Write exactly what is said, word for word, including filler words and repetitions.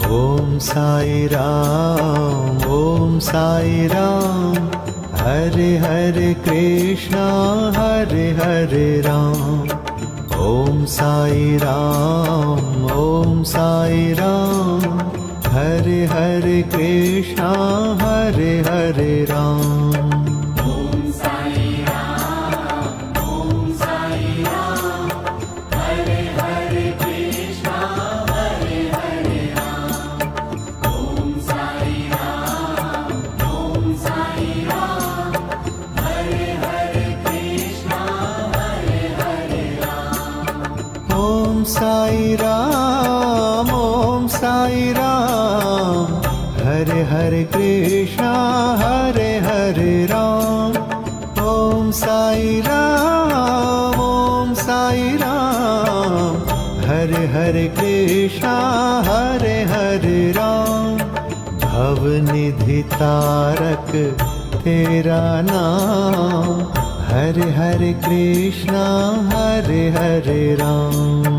ओम साई राम ओम साई राम, हरे हरे कृष्णा हरे हरे राम। ओम साई राम ओम साई राम, हरे हरे कृष्णा हरे हरे राम। ओम साई राम ओम साई राम, हरे हरे कृष्णा हरे हरे राम। ओम साई राम ओम साई राम, हरे हरे कृष्णा हरे हरे राम। ओम साई राम ओम साई राम, हरे हरे कृष्णा हरे हरे राम। ओम साई राम ओम साई राम, हरे हरे कृष्णा हरे हरे राम। भवनिधि तारक तेरा नाम, हरे हरे कृष्णा हरे हरे राम।